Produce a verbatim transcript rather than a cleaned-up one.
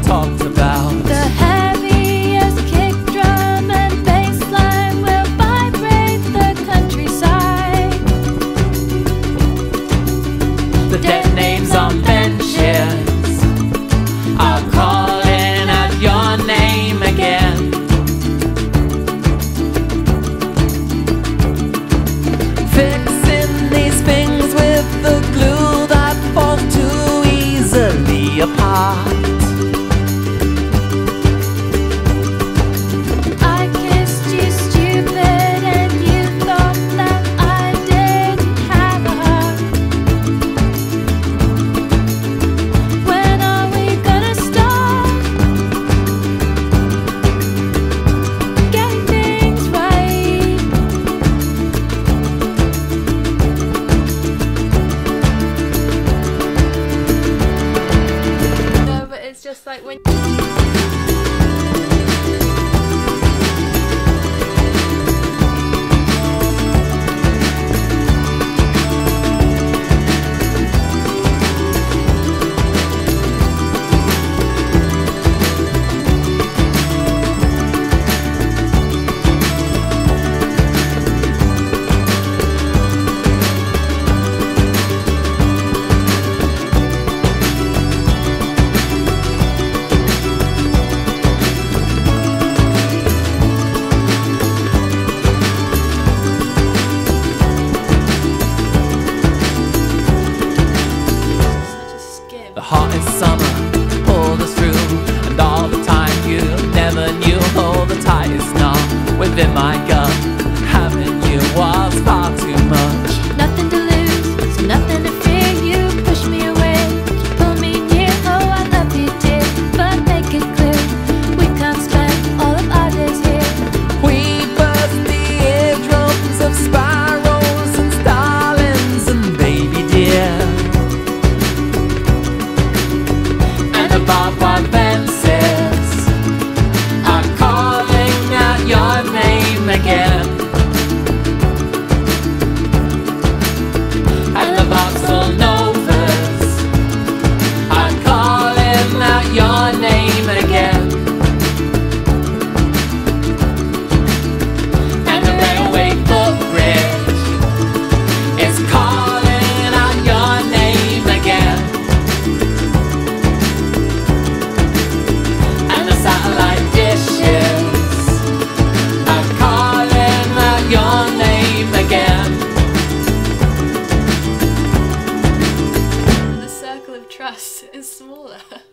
talked about. The heaviest kick drum and bass line will vibrate the countryside. The dead names on benches are calling out your name again. Fixing these things with the glue that falls too easily apart. I kissed you stupid and you thought that I didn't have a heart. When are we gonna start getting things right? No, but it's just like when The hottest summer pulled us through, and all the time you never knew. Oh, the tightest knot within my gut, having you was far too much. nothing to lose, so nothing to fear. You push me away, you pull me near. Oh, I love you, dear, but make it clear we can't spend all of our days here. We burst the eardrums of spirals and starlings and baby deer, and the barbed wire fences are calling out your name again. And the voxel novas are calling out your name again. And the railway footbridge is calling out your name again. And the satellite dishes are calling out your name again. The circle of trust is smaller.